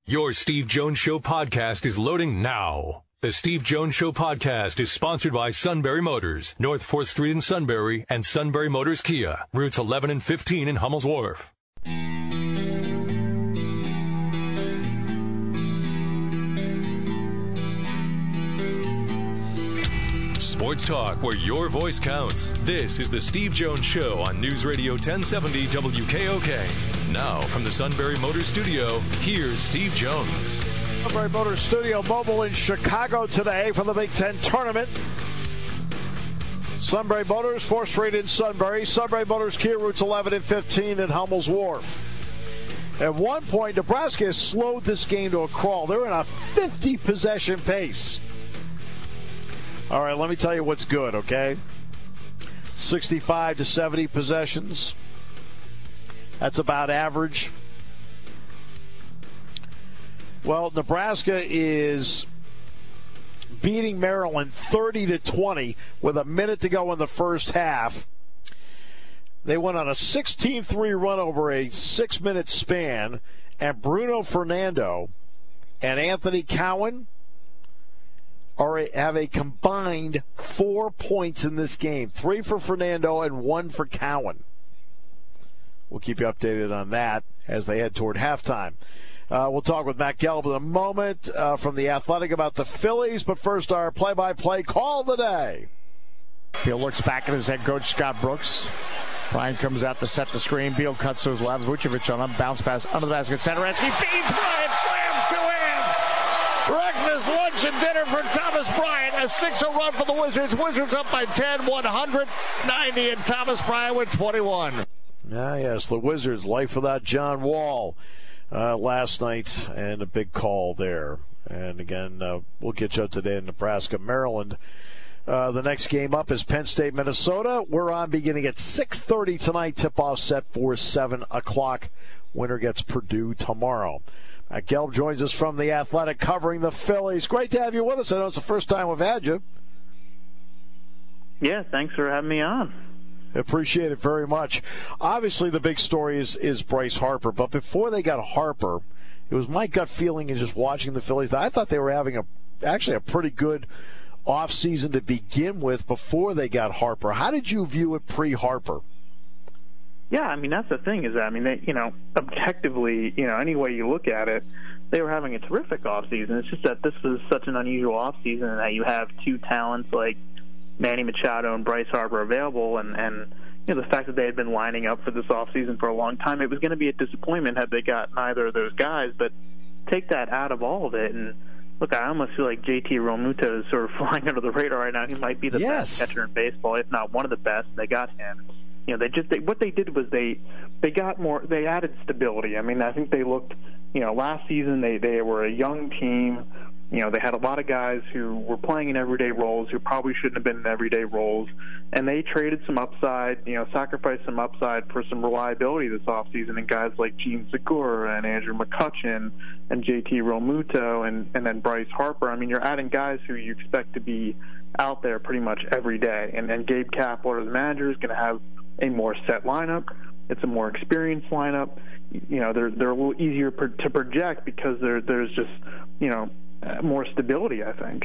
Your Steve Jones Show podcast is loading now. The Steve Jones Show podcast is sponsored by Sunbury Motors, North 4th Street in Sunbury, and Sunbury Motors Kia, routes 11 and 15 in Hummel's Wharf. Sports talk where your voice counts. This is the Steve Jones Show on News Radio 1070 WKOK. Now from the Sunbury Motors Studio, here's Steve Jones. Sunbury Motors Studio mobile in Chicago today for the Big Ten Tournament. Sunbury Motors, 4th Street in Sunbury. Sunbury Motors Kia, routes 11 and 15 in Hummel's Wharf. At one point, Nebraska has slowed this game to a crawl. They're in a 50-possession pace. All right, let me tell you what's good, okay? 65 to 70 possessions. That's about average. Well, Nebraska is beating Maryland 30 to 20 with a minute to go in the first half. They went on a 16-3 run over a 6-minute span, and Bruno Fernando and Anthony Cowan have a combined 4 points in this game. 3 for Fernando and 1 for Cowan. We'll keep you updated on that as they head toward halftime. We'll talk with Matt Gelb in a moment from The Athletic about the Phillies. But first, our play-by-play call of the day. Beal looks back at his head coach, Scott Brooks. Brian comes out to set the screen. Beal cuts to his left. Vucevic on him. Bounce pass under the basket. Satoransky feeds Bryant. Slam. 2 hands. Breakfast, lunch, and dinner for Thomas Bryant. A 6-0 run for the Wizards. Wizards up by 10, 190, and Thomas Bryant with 21. Yes, the Wizards, life without John Wall last night, and a big call there. And again, we'll get you up today in Nebraska, Maryland. The next game up is Penn State, Minnesota. We're on beginning at 6:30 tonight. Tip-off set for 7 o'clock. Winner gets Purdue tomorrow. Gelb joins us from The Athletic covering the Phillies. Great to have you with us. I know it's the first time we've had you. Yeah, thanks for having me on. Appreciate it very much. Obviously, the big story is Bryce Harper. But before they got Harper, it was my gut feeling in just watching the Phillies that I thought they were having actually a pretty good offseason to begin with before they got Harper. How did you view it pre-Harper? Yeah, I mean, that's the thing is that, I mean, they, objectively, any way you look at it, they were having a terrific offseason. It's just that this was such an unusual offseason that you have two talents like Manny Machado and Bryce Harper available, and the fact that they had been lining up for this offseason for a long time, it was going to be a disappointment had they got neither of those guys. But take that out of all of it, and look, I almost feel like JT Realmuto is sort of flying under the radar right now. He might be the best catcher in baseball, if not one of the best. They got him. What they did was they got more. They added stability. I mean, I think they looked. Last season they were a young team. They had a lot of guys who were playing in everyday roles who probably shouldn't have been in everyday roles, and they traded some upside, sacrificed some upside for some reliability this offseason, and guys like Gene Segura and Andrew McCutchen and JT Realmuto and then Bryce Harper. I mean, you're adding guys who you expect to be out there pretty much every day, and Gabe Kapler, the manager, is going to have a more set lineup. It's a more experienced lineup. They're a little easier to project because there's just more stability, I think.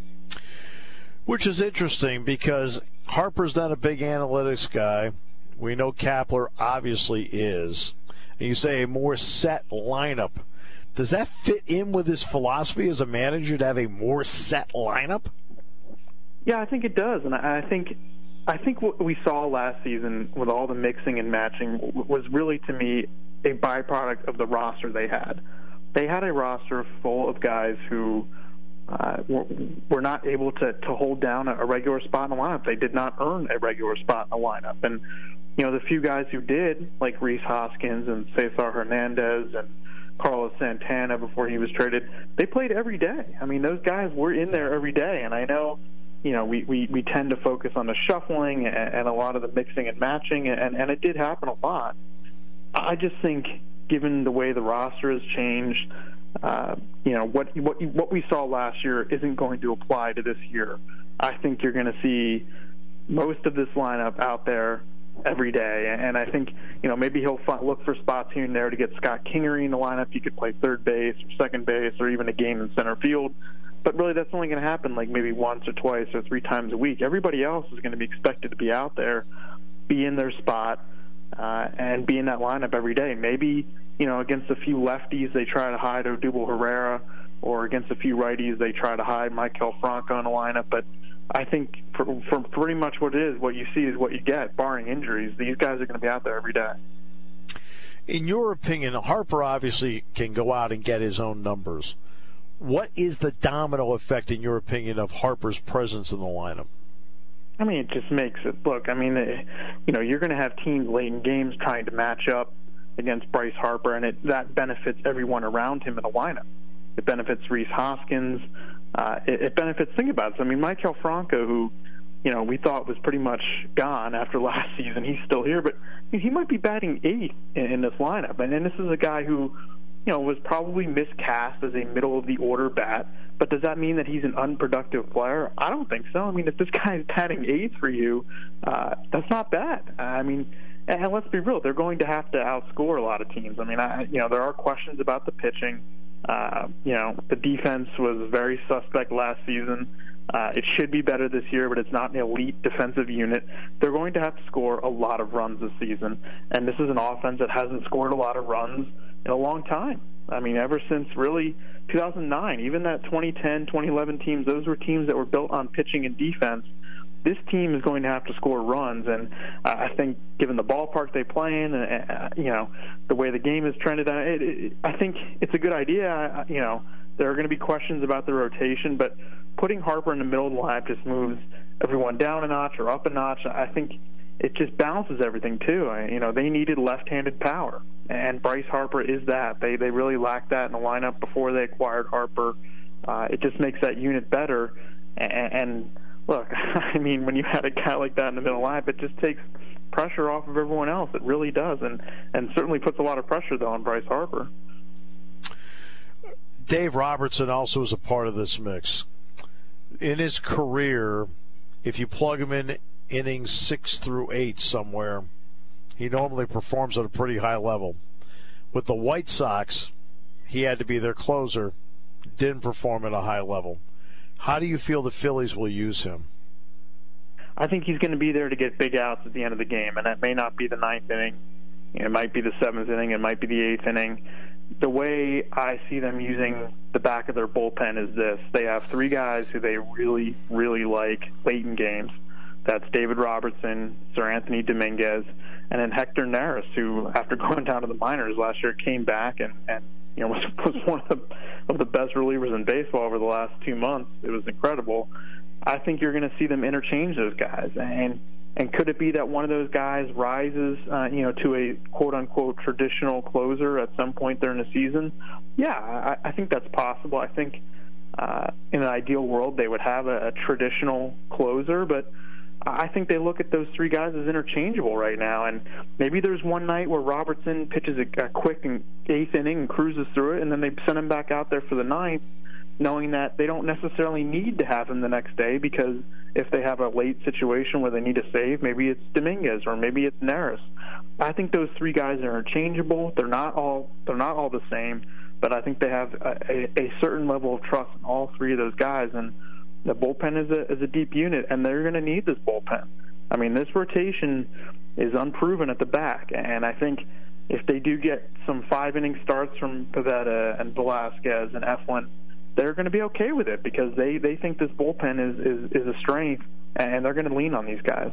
Which is interesting because Harper's not a big analytics guy. We know Kapler obviously is. And you say a more set lineup. Does that fit in with his philosophy as a manager to have a more set lineup? Yeah, I think it does, and I think what we saw last season with all the mixing and matching was really, to me, a byproduct of the roster they had. They had a roster full of guys who were not able to hold down a regular spot in the lineup. They did not earn a regular spot in the lineup. And, the few guys who did, like Rhys Hoskins and Cesar Hernandez and Carlos Santana before he was traded, they played every day. I mean, those guys were in there every day. And I know, we tend to focus on the shuffling and a lot of the mixing and matching, and it did happen a lot. I just think, given the way the roster has changed, what we saw last year isn't going to apply to this year. I think you're going to see most of this lineup out there every day. And I think, maybe he'll look for spots here and there to get Scott Kingery in the lineup. He could play third base or second base or even a game in center field. But really, that's only going to happen like maybe once or twice or 3 times a week. Everybody else is going to be expected to be out there, be in their spot, and be in that lineup every day. Maybe, against a few lefties, they try to hide Odubel Herrera, or against a few righties, they try to hide Maikel Franco in the lineup. But I think for pretty much what it is, what you see is what you get, barring injuries. These guys are going to be out there every day. In your opinion, Harper obviously can go out and get his own numbers. What is the domino effect, in your opinion, of Harper's presence in the lineup? I mean, it just makes it look. I mean, you're going to have teams late in games trying to match up against Bryce Harper, and that benefits everyone around him in the lineup. It benefits Rhys Hoskins. It benefits, think about it. I mean, Maikel Franco, who, we thought was pretty much gone after last season, he's still here, but he might be batting 8th in this lineup. And this is a guy who, was probably miscast as a middle-of-the-order bat. But does that mean that he's an unproductive player? I don't think so. I mean, if this guy's batting 8th for you, that's not bad. I mean, and let's be real, they're going to have to outscore a lot of teams. I mean, there are questions about the pitching. The defense was very suspect last season. It should be better this year, but it's not an elite defensive unit. They're going to have to score a lot of runs this season, and this is an offense that hasn't scored a lot of runs in a long time. I mean, ever since really 2009, even that 2010, 2011 teams, those were teams that were built on pitching and defense. This team is going to have to score runs, and I think given the ballpark they play in, the way the game is trended, I think it's a good idea. There are going to be questions about the rotation, but putting Harper in the middle of the lineup just moves everyone down a notch or up a notch. I think it just balances everything, too. They needed left-handed power, and Bryce Harper is that. They really lacked that in the lineup before they acquired Harper. It just makes that unit better, and look, I mean, when you had a guy like that in the middle lineup, it just takes pressure off of everyone else. It really does, and certainly puts a lot of pressure, though, on Bryce Harper. Dave Robertson also is a part of this mix. In his career, if you plug him in innings 6 through 8 somewhere, he normally performs at a pretty high level. With the White Sox, he had to be their closer, didn't perform at a high level. How do you feel the Phillies will use him? I think he's going to be there to get big outs at the end of the game, and that may not be the 9th inning. It might be the 7th inning. It might be the 8th inning. The way I see them using the back of their bullpen is this. They have 3 guys who they really, really like late in games. That's David Robertson, Sir Anthony Dominguez, and then Hector Neris, who, after going down to the minors last year, came back and was one of the best relievers in baseball over the last 2 months. It was incredible. I think you're going to see them interchange those guys, and could it be that one of those guys rises, to a quote unquote traditional closer at some point during the season? Yeah, I think that's possible. I think in an ideal world they would have a traditional closer, but I think they look at those 3 guys as interchangeable right now, and maybe there's one night where Robertson pitches a quick 8th inning and cruises through it, and then they send him back out there for the 9th, knowing that they don't necessarily need to have him the next day, because if they have a late situation where they need to save, maybe it's Dominguez or maybe it's Neris. I think those 3 guys are interchangeable. They're not all the same, but I think they have a certain level of trust in all 3 of those guys, and the bullpen is a deep unit, and they're going to need this bullpen. I mean, this rotation is unproven at the back, and I think if they do get some 5-inning starts from Pivetta and Velasquez and Eflin, they're going to be okay with it, because they think this bullpen is a strength, and they're going to lean on these guys.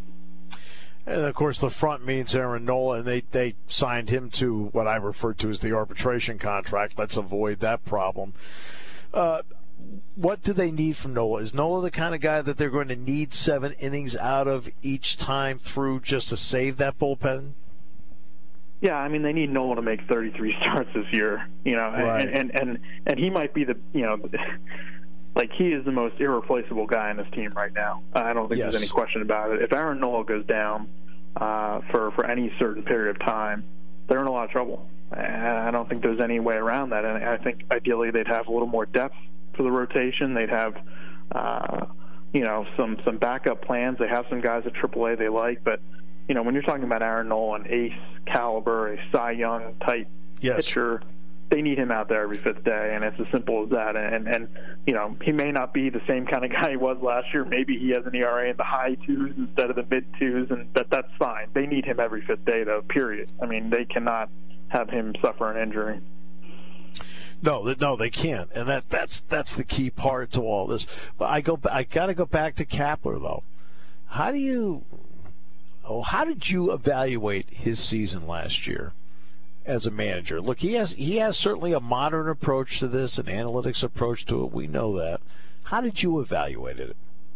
And, of course, the front means Aaron Nola, and they signed him to what I refer to as the arbitration contract. Let's avoid that problem. What do they need from Nola? Is Nola the kind of guy that they're going to need 7 innings out of each time through just to save that bullpen? Yeah, I mean, they need Nola to make 33 starts this year, right. and he might be he is the most irreplaceable guy on this team right now. I don't think there's any question about it. If Aaron Nola goes down for any certain period of time, they're in a lot of trouble. I don't think there's any way around that, and I think ideally they'd have a little more depth for the rotation. They'd have some backup plans. They have some guys at AAA they like, but when you're talking about Aaron Nolan, ace caliber, a Cy Young type pitcher, they need him out there every fifth day, and it's as simple as that. And he may not be the same kind of guy he was last year. Maybe he has an ERA in the high twos instead of the mid twos, and that's fine. They need him every fifth day, though, period. I mean, they cannot have him suffer an injury. No, they can't, and that's the key part to all this. But I got to go back to Kapler, though. How did you evaluate his season last year as a manager? Look, he has certainly a modern approach to this, an analytics approach to it. We know that. How did you evaluate it?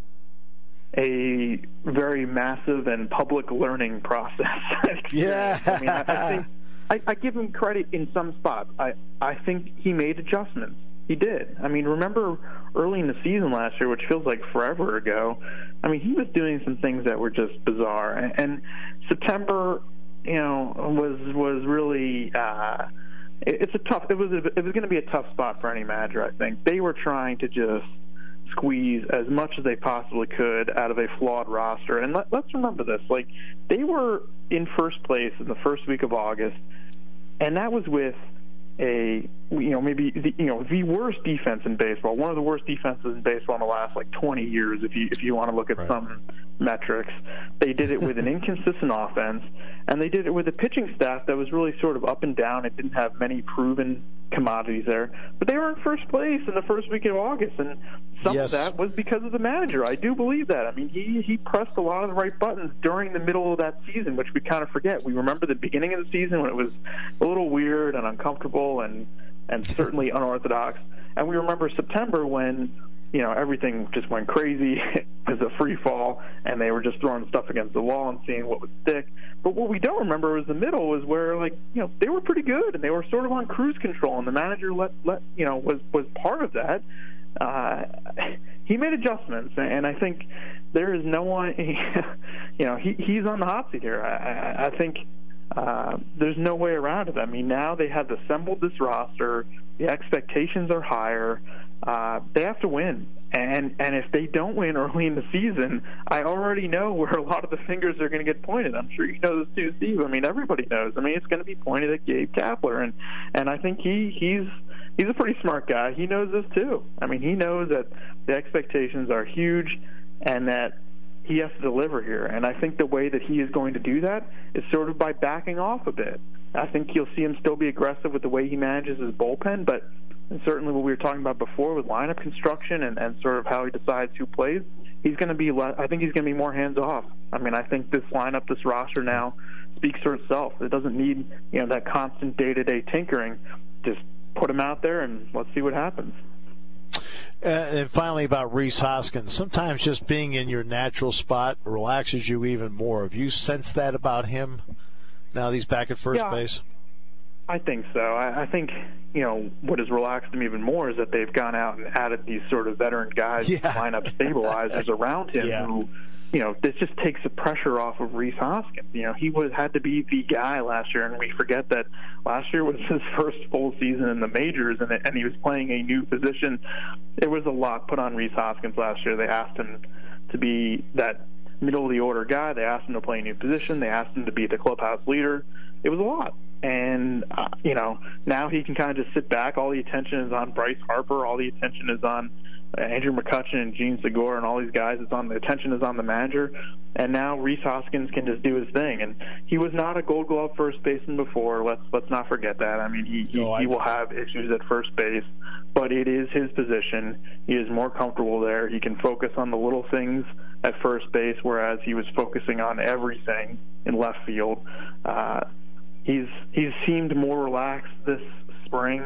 A very massive and public learning process. Yeah. I mean, I think I give him credit in some spots. I think he made adjustments. He did. I mean, remember early in the season last year, which feels like forever ago, I mean, he was doing some things that were just bizarre. And September, was really it was going to be a tough spot for any manager. I think they were trying to just squeeze as much as they possibly could out of a flawed roster. And let's remember this: like, they were in first place in the first week of August, and that was with maybe the worst defense in baseball, one of the worst defenses in baseball in the last 20 years, if you want to look at some metrics. They did it with an inconsistent offense, and they did it with a pitching staff that was really sort of up and down. It didn't have many proven commodities there, but they were in first place in the first week of August, and some of that was because of the manager. I do believe that. I mean, he pressed a lot of the right buttons during the middle of that season, which we kind of forget. We remember the beginning of the season when it was a little weird and uncomfortable and certainly unorthodox, and we remember September when everything just went crazy. It was a free fall, and they were just throwing stuff against the wall and seeing what would stick. But what we don't remember was the middle, was where they were pretty good and they were sort of on cruise control, and the manager was part of that. He made adjustments, and I think there is no one. He's on the hot seat here. I think there's no way around it. I mean, now they have assembled this roster. The expectations are higher. They have to win, and if they don't win early in the season, I already know where a lot of the fingers are going to get pointed. I'm sure you know this too, Steve. I mean, everybody knows. I mean, it's going to be pointed at Gabe Kapler, and I think he's a pretty smart guy. He knows this too. I mean, he knows that the expectations are huge, and that he has to deliver here. And I think the way that he is going to do that is sort of by backing off a bit. I think you'll see him still be aggressive with the way he manages his bullpen, but certainly what we were talking about before with lineup construction and sort of how he decides who plays, he's going to be. I think he's going to be more hands off. I mean, I think this lineup, this roster now speaks for itself. It doesn't need that constant day-to-day tinkering. Just put him out there and let's see what happens. And finally, about Rhys Hoskins, sometimes just being in your natural spot relaxes you even more. Have you sensed that about him now that he's back at first base? I think so. I think, what has relaxed them even more is that they've gone out and added these sort of veteran guys, lineup stabilizers around him who, this just takes the pressure off of Rhys Hoskins. He had to be the guy last year, and we forget that last year was his first full season in the majors, and he was playing a new position. There was a lot put on Rhys Hoskins last year. They asked him to be that middle-of-the-order guy. They asked him to play a new position. They asked him to be the clubhouse leader. It was a lot. And, now he can kind of just sit back. All the attention is on Bryce Harper. All the attention is on Andrew McCutchen and Gene Segura and all these guys. The attention is on the manager. And now Rhys Hoskins can just do his thing. And he was not a Gold Glove first baseman before. Let's not forget that. I mean, he will have issues at first base, but it is his position. He is more comfortable there. He can focus on the little things at first base, whereas he was focusing on everything in left field. He's seemed more relaxed this spring,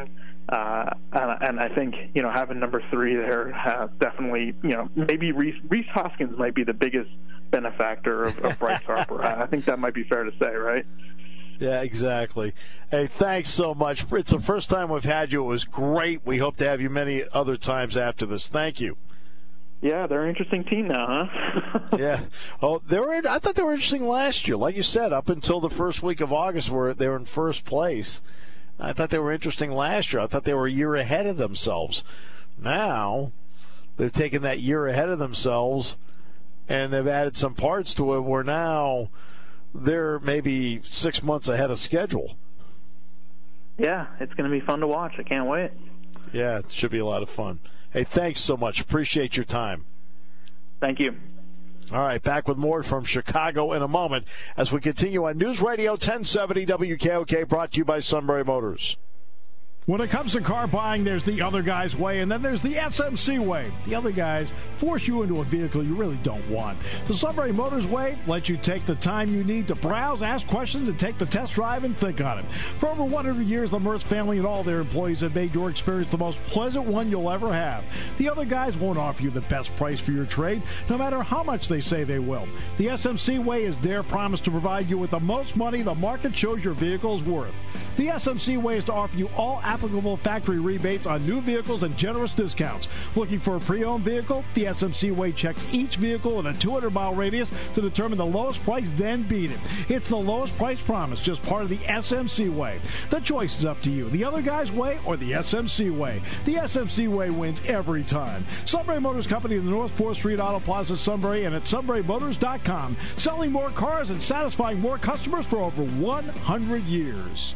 and I think having number 3 there definitely maybe Rhys Hoskins might be the biggest benefactor of Bryce Harper. I think that might be fair to say, right? Yeah, exactly. Hey, thanks so much. It's the first time we've had you. It was great. We hope to have you many other times after this. Thank you. Yeah, they're an interesting team now, huh? Yeah. Oh, I thought they were interesting last year. Like you said, up until the first week of August, where they were in first place. I thought they were interesting last year. I thought they were a year ahead of themselves. Now, they've taken that year ahead of themselves, and they've added some parts to it where now they're maybe 6 months ahead of schedule. Yeah, it's going to be fun to watch. I can't wait. Yeah, it should be a lot of fun. Hey, thanks so much. Appreciate your time. Thank you. All right, back with more from Chicago in a moment as we continue on News Radio 1070 WKOK, brought to you by Sunbury Motors. When it comes to car buying, there's the other guy's way, and then there's the SMC way. The other guys force you into a vehicle you really don't want. The Sunbury Motors way lets you take the time you need to browse, ask questions, and take the test drive and think on it. For over 100 years, the Mertz family and all their employees have made your experience the most pleasant one you'll ever have. The other guys won't offer you the best price for your trade, no matter how much they say they will. The SMC way is their promise to provide you with the most money the market shows your vehicle is worth. The SMC way is to offer you all applicable factory rebates on new vehicles and generous discounts. Looking for a pre-owned vehicle? The SMC way checks each vehicle in a 200-mile radius to determine the lowest price, then beat it. It's the lowest price promise, just part of the SMC way. The choice is up to you, the other guy's way or the SMC way. The SMC way wins every time. Sunbury Motors Company in the North 4th Street Auto Plaza, Sunbury, and at sunburymotors.com. Selling more cars and satisfying more customers for over 100 years.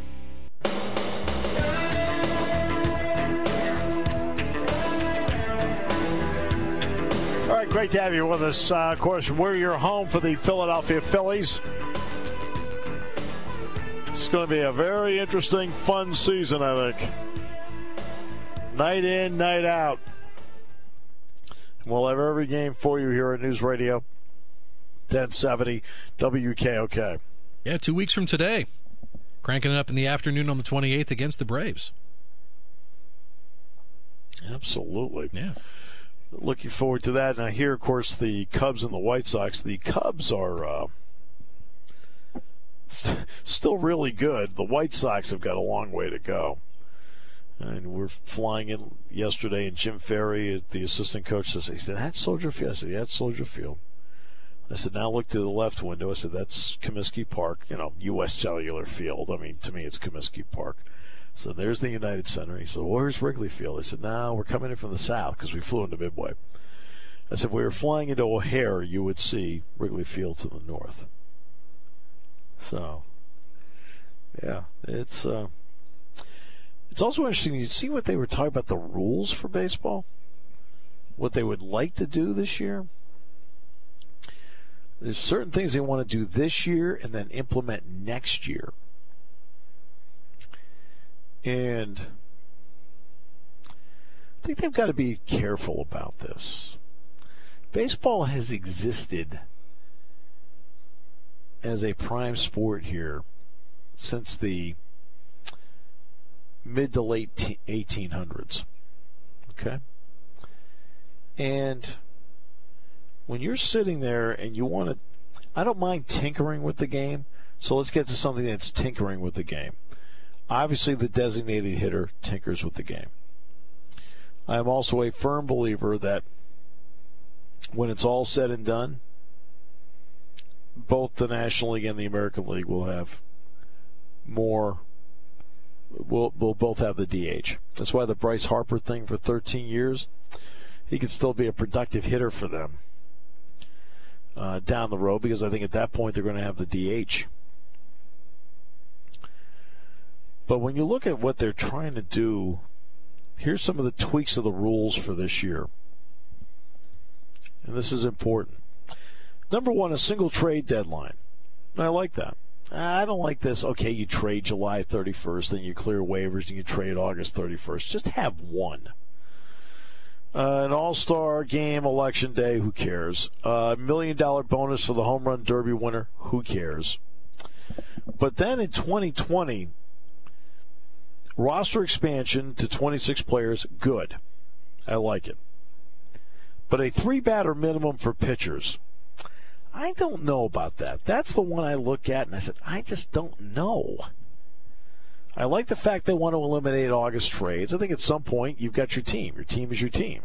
All right, great to have you with us. Of course, we're your home for the Philadelphia Phillies. It's going to be a very interesting, fun season, I think. Night in, night out. We'll have every game for you here at News Radio 1070 WKOK. Yeah, 2 weeks from today. Cranking it up in the afternoon on the 28th against the Braves. Absolutely. Yeah. Looking forward to that. And I hear, of course, the Cubs and the White Sox. The Cubs are still really good. The White Sox have got a long way to go. And we're flying in yesterday, and Jim Ferry, the assistant coach, says, he said, that's Soldier Field. I said, yeah, that's Soldier Field. I said, now look to the left window. I said, that's Comiskey Park, U.S. Cellular Field. I mean, to me, it's Comiskey Park. So there's the United Center. He said, well, where's Wrigley Field? I said, no, we're coming in from the south because we flew into Midway. I said, if we were flying into O'Hare, you would see Wrigley Field to the north. So, yeah, it's also interesting. You see what they were talking about, the rules for baseball? What they would like to do this year? There's certain things they want to do this year and then implement next year. And I think they've got to be careful about this. Baseball has existed as a prime sport here since the mid to late 1800s. Okay? And when you're sitting there and you want to, I don't mind tinkering with the game, so let's get to something that's tinkering with the game. Obviously, the designated hitter tinkers with the game. I am also a firm believer that when it's all said and done, both the National League and the American League will have more, will both have the DH. That's why the Bryce Harper thing for 13 years, he could still be a productive hitter for them down the road, because I think at that point they're going to have the DH. But when you look at what they're trying to do, here's some of the tweaks of the rules for this year. And this is important. Number one, a single trade deadline. I like that. I don't like this, okay, you trade July 31st, then you clear waivers, and you trade August 31st. Just have one. An all-star game, election day, who cares? $1 million bonus for the home run derby winner, who cares? But then in 2020, roster expansion to 26 players, good. I like it. But a 3-batter minimum for pitchers, I don't know about that. That's the one I look at and I said, I just don't know. I like the fact they want to eliminate August trades. I think at some point you've got your team. Your team is your team.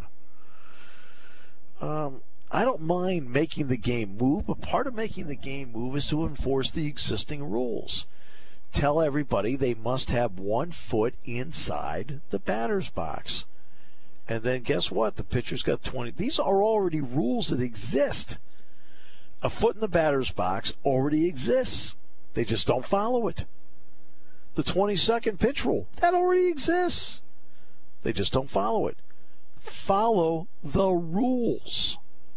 I don't mind making the game move, but part of making the game move is to enforce the existing rules. Tell everybody they must have 1 foot inside the batter's box. And then guess what? The pitcher's got 20. These are already rules that exist. a foot in the batter's box already exists. They just don't follow it. The 20-second pitch rule, that already exists. They just don't follow it. Follow the rules.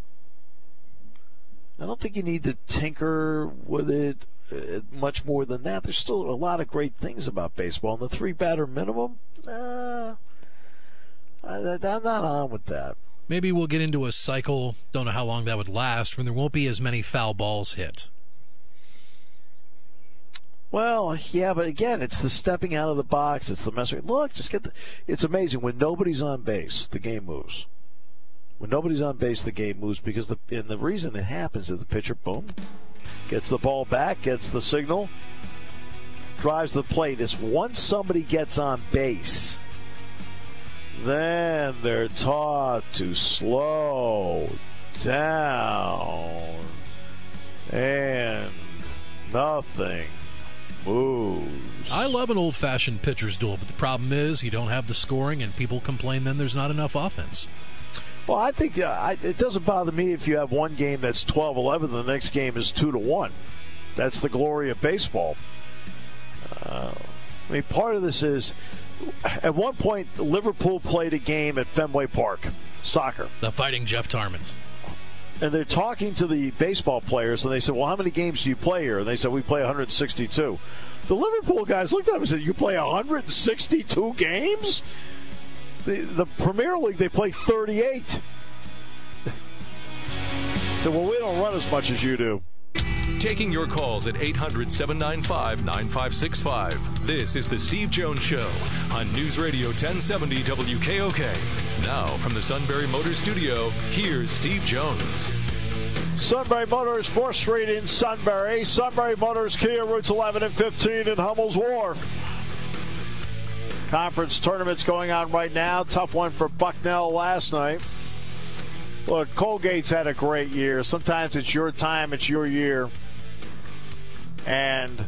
I don't think you need to tinker with it much more than that. There's still a lot of great things about baseball. And the 3-batter minimum, I'm not on with that. Maybe we'll get into a cycle, don't know how long that would last, when there won't be as many foul balls hit. Well, yeah, but again, it's the stepping out of the box. It's the messing. Look, it's amazing. When nobody's on base, the game moves. When nobody's on base, the game moves because the reason it happens is the pitcher, boom, gets the ball back, gets the signal, drives the plate. It's once somebody gets on base, then they're taught to slow down and nothing moves. I love an old-fashioned pitcher's duel, but the problem is you don't have the scoring, and people complain then there's not enough offense. Well, I think it doesn't bother me if you have one game that's 12-11, the next game is 2-1. That's the glory of baseball. Part of this is, at one point, Liverpool played a game at Fenway Park, soccer. The Fighting Jeff Tarmans. And they're talking to the baseball players, and they said, well, how many games do you play here? And they said, we play 162. The Liverpool guys looked at them and said, you play 162 games? The Premier League, they play 38. So, well, we don't run as much as you do. Taking your calls at 800-795-9565. This is the Steve Jones Show on News Radio 1070 WKOK. Now, from the Sunbury Motors Studio, here's Steve Jones. Sunbury Motors, 4th Street in Sunbury. Sunbury Motors, Kia, routes 11 and 15 in Hummel's Wharf. Conference tournaments going on right now. Tough one for Bucknell last night. Look, Colgate's had a great year. Sometimes it's your time, it's your year. And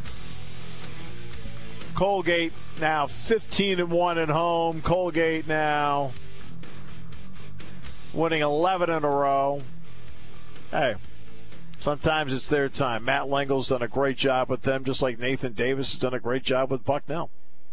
Colgate now 15-1 at home. Colgate now winning 11 in a row. Hey, sometimes it's their time. Matt Lengel's done a great job with them, just like Nathan Davis has done a great job with Bucknell.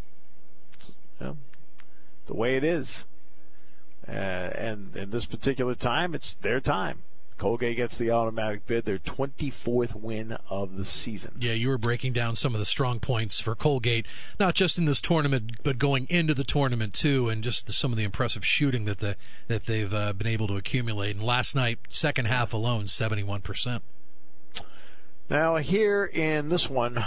The way it is. And in this particular time, it's their time. Colgate gets the automatic bid, their 24th win of the season. Yeah, you were breaking down some of the strong points for Colgate, not just in this tournament, but going into the tournament too, and just some of the impressive shooting that they've been able to accumulate. And last night, second half alone, 71%. Now here in this one,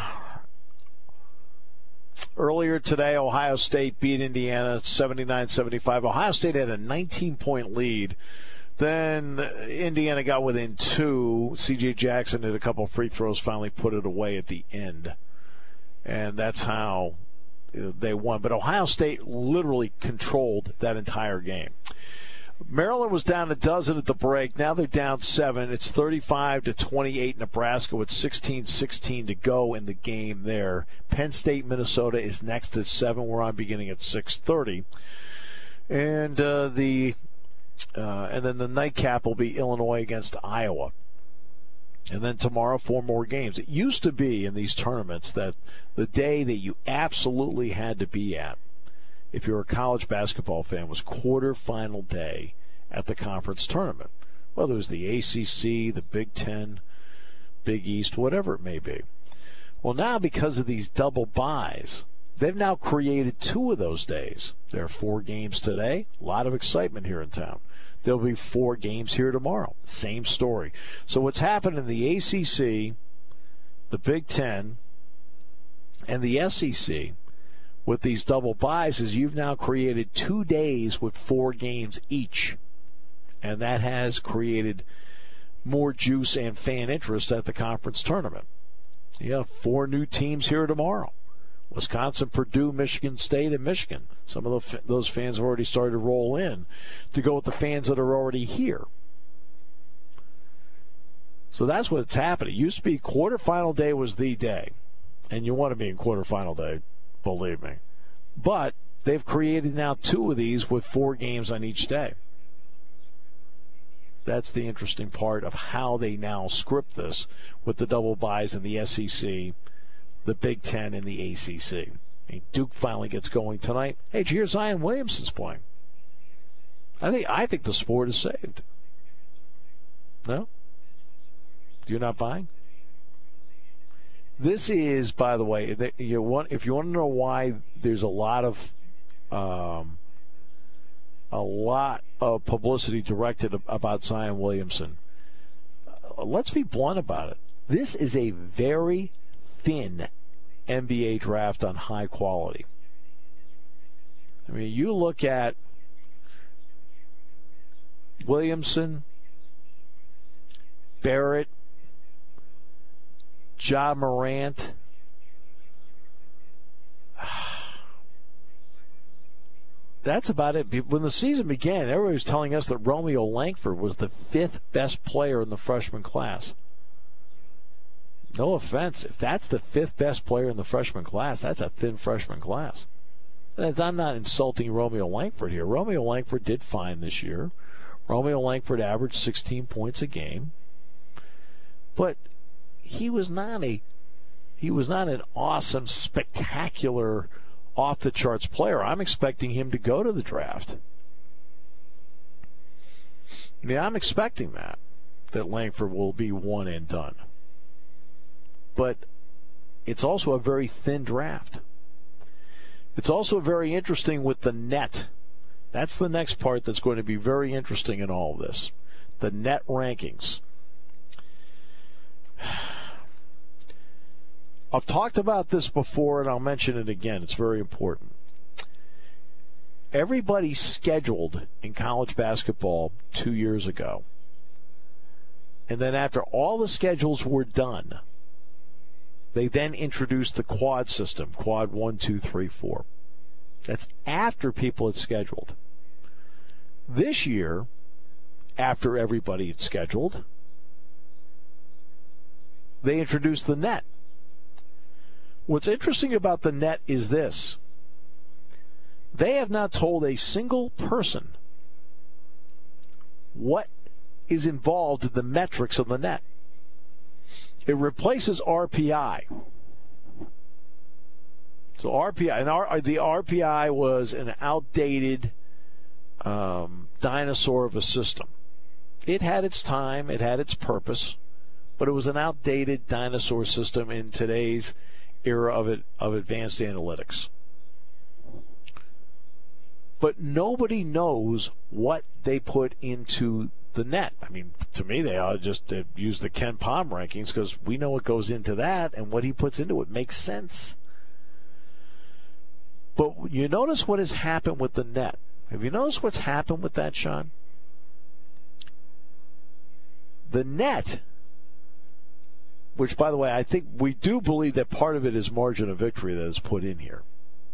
earlier today, Ohio State beat Indiana 79-75. Ohio State had a 19-point lead. Then Indiana got within 2. C.J. Jackson did a couple of free throws, finally put it away at the end. And that's how they won. But Ohio State literally controlled that entire game. Maryland was down a dozen at the break. Now they're down 7. It's 35-28 Nebraska with 16-16 to go in the game there. Penn State, Minnesota is next at 7. We're on beginning at 6:30. And then the nightcap will be Illinois against Iowa. And then tomorrow, 4 more games. It used to be in these tournaments that the day that you absolutely had to be at, if you're a college basketball fan, was quarterfinal day at the conference tournament. Whether it was the ACC, the Big Ten, Big East, whatever it may be. Well, now because of these double byes, they've now created 2 of those days. There are 4 games today. A lot of excitement here in town. There'll be 4 games here tomorrow. Same story. So what's happened in the ACC, the Big Ten, and the SEC with these double byes is you've now created 2 days with 4 games each. And that has created more juice and fan interest at the conference tournament. You have 4 new teams here tomorrow. Wisconsin, Purdue, Michigan State, and Michigan. Some of those fans have already started to roll in to go with the fans that are already here. So that's what's happening. It used to be quarterfinal day was the day. And you want to be in quarterfinal day, believe me. But they've created now 2 of these with 4 games on each day. That's the interesting part of how they now script this with the double byes in the SEC, the Big Ten, and the ACC. Duke finally gets going tonight. Hey, did you hear Zion Williamson's playing? I think the sport is saved. No? You're not buying? This is, by the way, if you want to know why there's a lot of publicity directed about Zion Williamson. Let's be blunt about it. This is a very thin NBA draft on high quality. I mean, you look at Williamson, Barrett, Ja Morant. That's about it. When the season began, everybody was telling us that Romeo Langford was the 5th best player in the freshman class. No offense. If that's the 5th best player in the freshman class, that's a thin freshman class. And I'm not insulting Romeo Langford here. Romeo Langford did fine this year. Romeo Langford averaged 16 points a game. But he was not an awesome, spectacular, off-the-charts player. I'm expecting him to go to the draft. I mean, I'm expecting that Langford will be one and done. But it's also a very thin draft. It's also very interesting with the net. That's the next part that's going to be very interesting in all of this. The net rankings. I've talked about this before, and I'll mention it again. It's very important. Everybody scheduled in college basketball 2 years ago. And then after all the schedules were done, they then introduced the quad system, quad 1, 2, 3, 4. That's after people had scheduled. This year, after everybody had scheduled, they introduced the net. What's interesting about the net is this. They have not told a single person what is involved in the metrics of the net. It replaces RPI. So RPI, and the RPI was an outdated dinosaur of a system. It had its time, it had its purpose, but it was an outdated dinosaur system in today's era of advanced analytics. But nobody knows what they put into the net. I mean, to me, they ought to just use the Ken Pom rankings because we know what goes into that, and what he puts into it makes sense. But you notice what has happened with the net. Have you noticed what's happened with that, Sean? The net, which, by the way, I think we do believe that part of it is margin of victory that is put in here.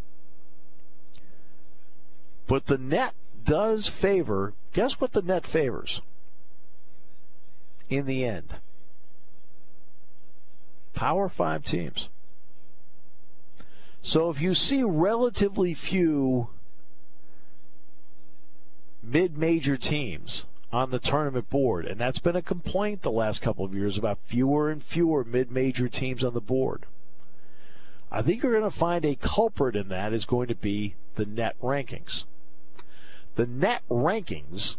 But the net does favor, guess what the net favors in the end? Power 5 teams. So if you see relatively few mid-major teams on the tournament board, and that's been a complaint the last couple of years about fewer and fewer mid-major teams on the board, I think you're going to find a culprit in that is going to be the net rankings. The net rankings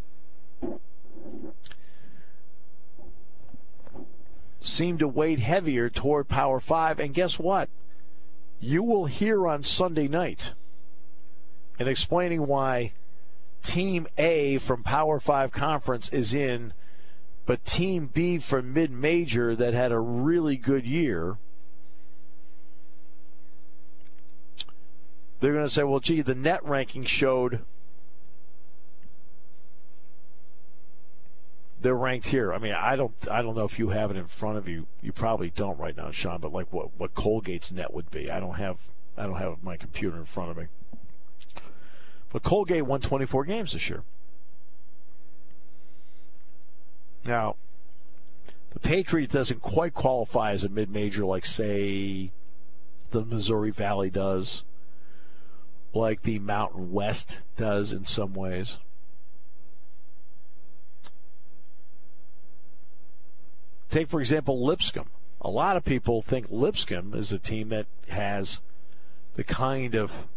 seem to weight heavier toward Power 5, and guess what? You will hear on Sunday night in explaining why Team A from Power 5 Conference is in, but Team B from mid-major that had a really good year, they're going to say, well, gee, the net ranking showed they're ranked here. I mean, I don't know if you have it in front of you. You probably don't right now, Sean, but like what Colgate's net would be. I don't have my computer in front of me. But Colgate won 24 games this year. Now, the Patriots doesn't quite qualify as a mid-major like, say, the Missouri Valley does, like the Mountain West does in some ways. Take, for example, Lipscomb. A lot of people think Lipscomb is a team that has the kind of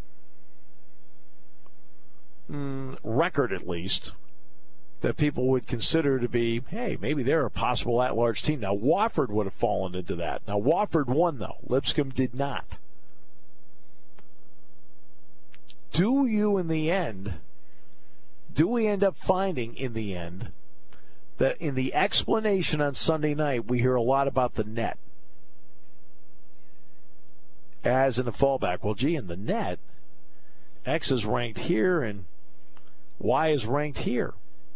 record, at least, that people would consider to be, hey, maybe they're a possible at-large team. Now, Wofford would have fallen into that. Now, Wofford won, though. Lipscomb did not. Do we end up finding in the end that in the explanation on Sunday night, we hear a lot about the net as in a fallback? Well, gee, in the net, X is ranked here and Y is ranked here.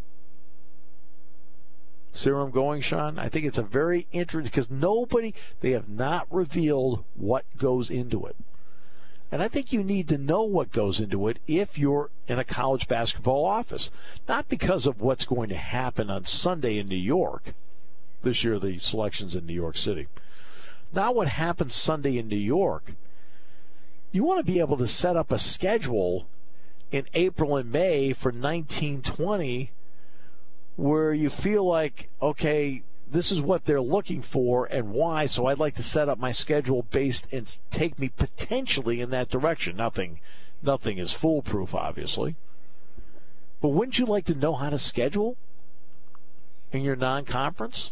See where I'm going, Sean? I think it's a very interesting, because they have not revealed what goes into it. And I think you need to know what goes into it if you're in a college basketball office. Not because of what's going to happen on Sunday in New York. This year the selection's in New York City. Not what happens Sunday in New York. You want to be able to set up a schedule in April and May for 1920 where you feel like, okay, this is what they're looking for and why, so I'd like to set up my schedule based and take me potentially in that direction. Nothing is foolproof, obviously. But wouldn't you like to know how to schedule in your non-conference?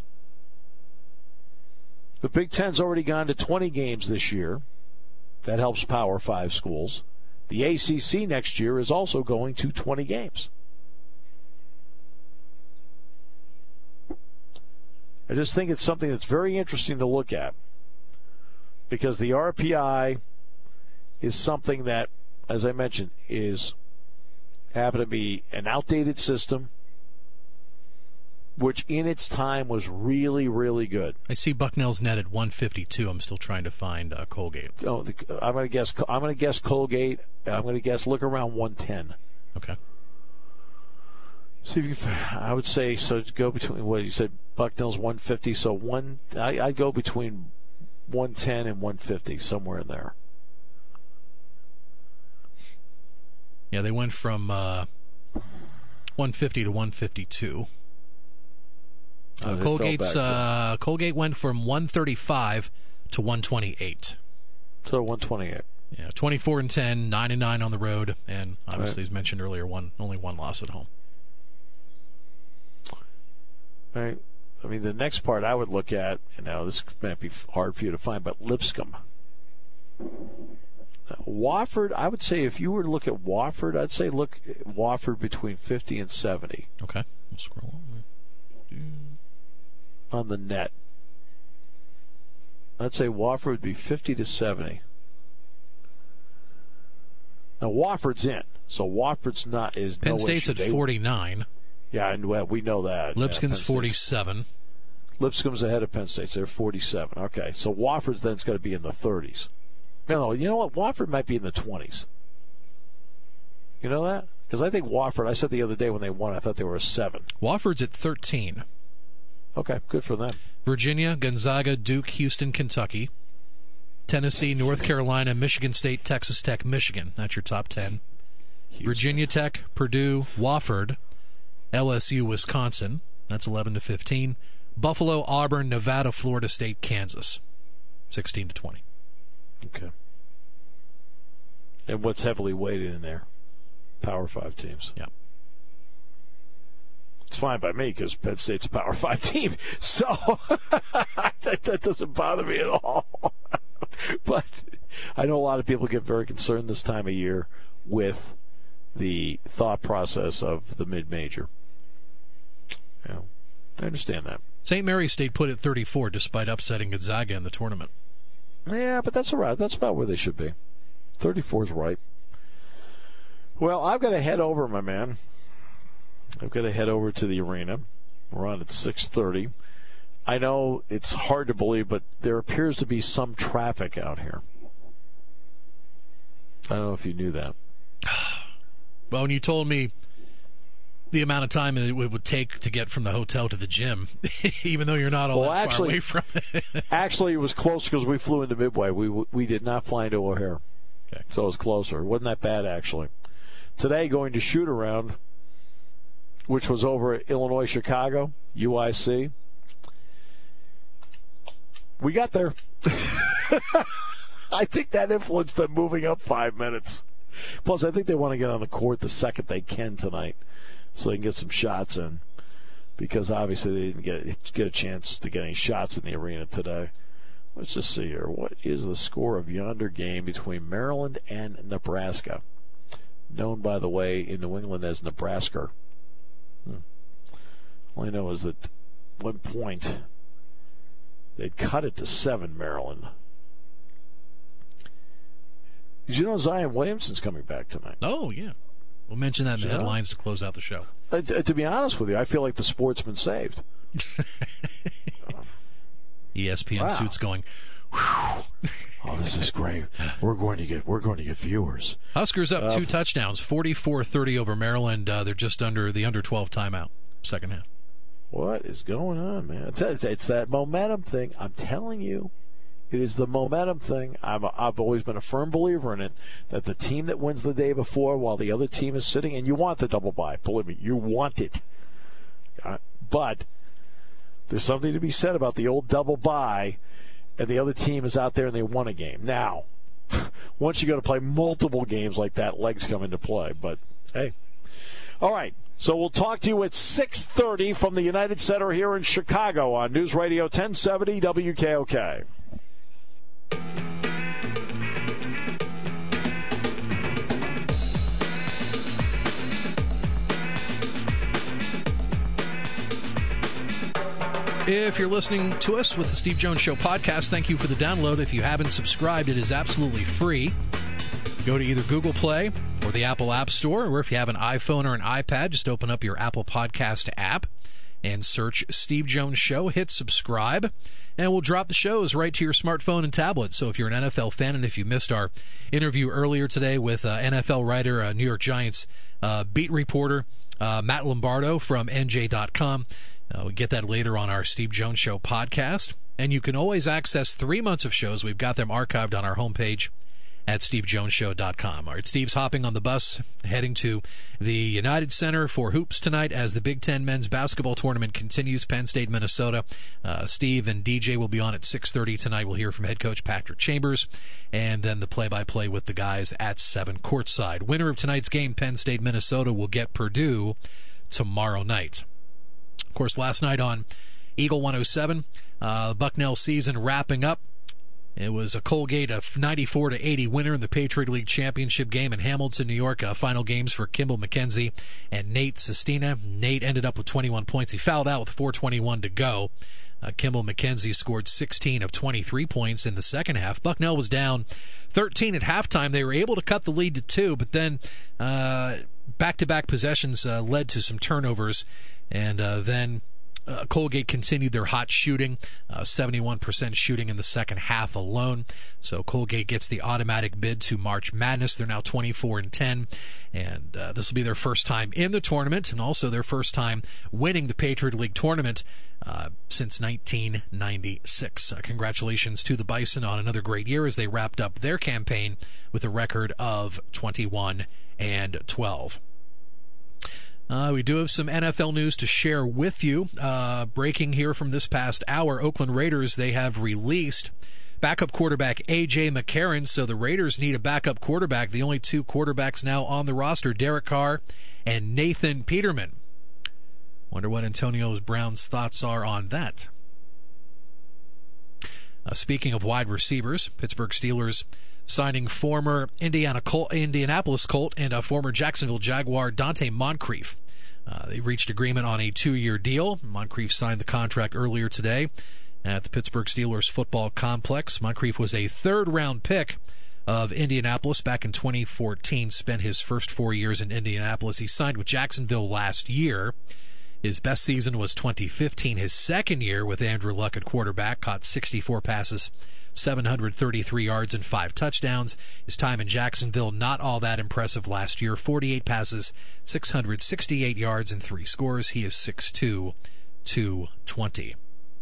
The Big Ten's already gone to 20 games this year. That helps Power 5 schools. The ACC next year is also going to 20 games. I just think it's something that's very interesting to look at, because the RPI is something that, as I mentioned, happened to be an outdated system, which in its time was really, really good. I see Bucknell's net at 152. I'm still trying to find Colgate. Oh, I'm going to guess Colgate. I'm going to guess look around 110. Okay. See if I would say, so go between, what you said, Bucknell's 150, so I'd go between 110 and 150, somewhere in there. Yeah, they went from 150 to 152. Colgate went from 135 to 128. So 128. Yeah, 24-10, 9-9 on the road, and obviously, as mentioned earlier, only one loss at home. All right. I mean, the next part I would look at, this might be hard for you to find, but Lipscomb. Wofford, I would say if you were to look at Wofford, I'd say look at Wofford between 50 and 70. Okay. We'll scroll on the net. I'd say Wofford would be 50 to 70. Now, Wofford's in, so Wofford's not is Penn no State's issue. at 49. Yeah, and we know that. Lipscomb's 47. Lipscomb's ahead of Penn State. So they're 47. Okay, so Wofford's then's got to be in the 30s. No, you know what? Wofford might be in the 20s. You know that? Because I think Wofford, I said the other day when they won, I thought they were a 7. Wofford's at 13. Okay, good for them. Virginia, Gonzaga, Duke, Houston, Kentucky. Tennessee, North Carolina, Michigan State, Texas Tech, Michigan. That's your top 10. Houston. Virginia Tech, Purdue, Wofford, LSU, Wisconsin. That's 11 to 15. Buffalo, Auburn, Nevada, Florida State, Kansas. 16 to 20. Okay. And what's heavily weighted in there? Power 5 teams. Yeah. It's fine by me because Penn State's a Power 5 team. So that doesn't bother me at all. But I know a lot of people get very concerned this time of year with the thought process of the mid-major. I understand that. St. Mary's State put at 34 despite upsetting Gonzaga in the tournament. Yeah, but that's all right. That's about where they should be. 34 is right. Well, I've got to head over, my man. I've got to head over to the arena. We're on at 6:30. I know it's hard to believe, but there appears to be some traffic out here. I don't know if you knew that. Well, when you told me the amount of time it would take to get from the hotel to the gym, even though you're not all that far away from it. Actually, it was close because we flew into Midway. We did not fly into O'Hare. Okay. So it was closer. It wasn't that bad, actually. Today, going to shoot around, which was over at Illinois, Chicago, UIC. We got there. I think that influenced them moving up 5 minutes. Plus, I think they want to get on the court the second they can tonight so they can get some shots in, because obviously they didn't get a chance to get any shots in the arena today. Let's just see here. What is the score of yonder game between Maryland and Nebraska? Known, by the way, in New England as Nebraska. All I know is that at one point they'd cut it to 7, Maryland. Did you know Zion Williamson's coming back tonight? Oh, yeah. We'll mention that in the headlines to close out the show. To be honest with you, I feel like the sport's been saved. ESPN suits going, whew. Oh, this is great. We're going to get viewers. Huskers up 2 touchdowns, 44-30 over Maryland. They're just under the under 12 timeout, second half. What is going on, man? It's that momentum thing. I'm telling you. It is the momentum thing. I've always been a firm believer in it, that the team that wins the day before while the other team is sitting, and you want the double bye. Believe me, you want it. But there's something to be said about the old double bye, and the other team is out there and they won a game. Now, once you go to play multiple games like that, legs come into play. But, hey. All right. So we'll talk to you at 6:30 from the United Center here in Chicago on News Radio 1070 WKOK. If you're listening to us with the Steve Jones Show podcast, thank you for the download. If you haven't subscribed, it is absolutely free. Go to either Google Play or the Apple App Store, or if you have an iPhone or an iPad, just open up your Apple Podcast app and search Steve Jones Show, hit subscribe, and we'll drop the shows right to your smartphone and tablet. So if you're an NFL fan, and if you missed our interview earlier today with NFL writer, New York Giants beat reporter Matt Lombardo from NJ.com, we'll get that later on our Steve Jones Show podcast. And you can always access 3 months of shows. We've got them archived on our homepage at stevejonesshow.com. All right, Steve's hopping on the bus, heading to the United Center for hoops tonight as the Big Ten men's basketball tournament continues. Penn State, Minnesota. Steve and DJ will be on at 6:30 tonight. We'll hear from head coach Patrick Chambers, and then the play-by-play with the guys at 7 courtside. Winner of tonight's game, Penn State, Minnesota, will get Purdue tomorrow night. Of course, last night on Eagle 107, Bucknell season wrapping up. It was a Colgate 94-80 winner in the Patriot League Championship game in Hamilton, New York. Final games for Kimball McKenzie and Nate Sestina. Nate ended up with 21 points. He fouled out with 4:21 to go. Kimball McKenzie scored 16 of 23 points in the second half. Bucknell was down 13 at halftime. They were able to cut the lead to 2, but then back-to-back possessions led to some turnovers, and then Colgate continued their hot shooting, 71% shooting in the second half alone. So Colgate gets the automatic bid to March Madness. They're now 24-10, and this will be their first time in the tournament, and also their first time winning the Patriot League tournament since 1996. Congratulations to the Bison on another great year as they wrapped up their campaign with a record of 21-12. We do have some NFL news to share with you. Breaking here from this past hour, Oakland Raiders, they have released backup quarterback A.J. McCarron, so the Raiders need a backup quarterback. The only 2 quarterbacks now on the roster, Derek Carr and Nathan Peterman. Wonder what Antonio Brown's thoughts are on that. Speaking of wide receivers, Pittsburgh Steelers signing former Indianapolis Colt and former Jacksonville Jaguar Dante Moncrief. They reached agreement on a 2-year deal. Moncrief signed the contract earlier today at the Pittsburgh Steelers football complex. Moncrief was a 3rd-round pick of Indianapolis back in 2014, spent his first 4 years in Indianapolis. He signed with Jacksonville last year. His best season was 2015, his second year with Andrew Luck at quarterback, caught 64 passes, 733 yards, and 5 touchdowns. His time in Jacksonville, not all that impressive last year, 48 passes, 668 yards, and 3 scores. He is 6'2", 220.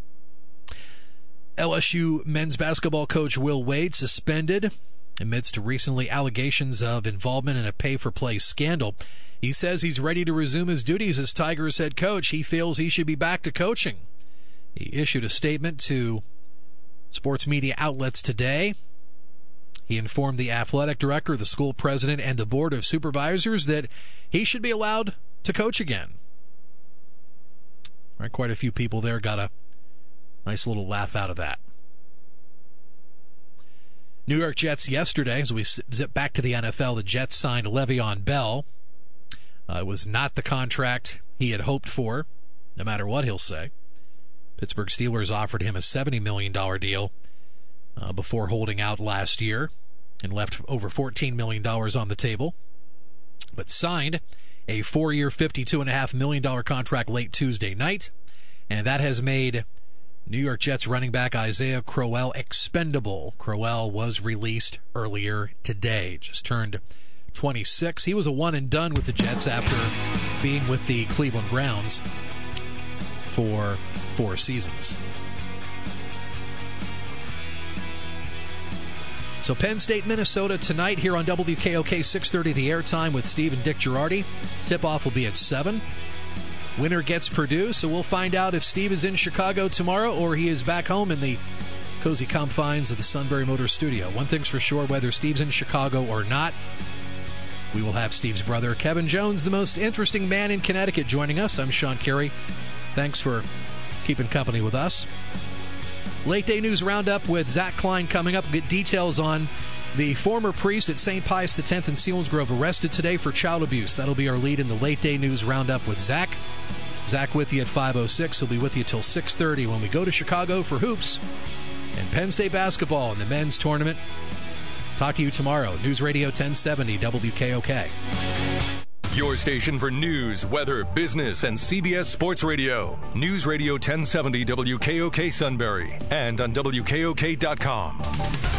LSU men's basketball coach Will Wade suspended amidst recently allegations of involvement in a pay-for-play scandal. He says he's ready to resume his duties as Tigers head coach. He feels he should be back to coaching. He issued a statement to sports media outlets today. He informed the athletic director, the school president, and the board of supervisors that he should be allowed to coach again. Right, quite a few people there got a nice little laugh out of that. New York Jets yesterday, as we zip back to the NFL, the Jets signed Le'Veon Bell. It was not the contract he had hoped for, no matter what he'll say. Pittsburgh Steelers offered him a $70 million deal before holding out last year and left over $14 million on the table, but signed a 4-year, $52.5 million contract late Tuesday night, and that has made New York Jets running back Isaiah Crowell expendable. Crowell was released earlier today, just turned 26. He was a one-and-done with the Jets after being with the Cleveland Browns for 4 seasons. So Penn State, Minnesota tonight here on WKOK 6:30, the airtime with Steve and Dick Girardi. Tip-off will be at 7. Winner gets Purdue, so we'll find out if Steve is in Chicago tomorrow or he is back home in the cozy confines of the Sunbury Motors studio. One thing's for sure, whether Steve's in Chicago or not, we will have Steve's brother, Kevin Jones, the most interesting man in Connecticut, joining us. I'm Sean Carey. Thanks for keeping company with us. Late Day News Roundup with Zach Klein coming up. We'll get details on the former priest at St. Pius X in Selinsgrove arrested today for child abuse. That'll be our lead in the Late Day News Roundup with Zach. Zach with you at 5:06. He'll be with you till 6:30 when we go to Chicago for hoops and Penn State basketball in the men's tournament. Talk to you tomorrow. News Radio 1070 WKOK. Your station for news, weather, business, and CBS Sports Radio. News Radio 1070 WKOK Sunbury and on WKOK.com.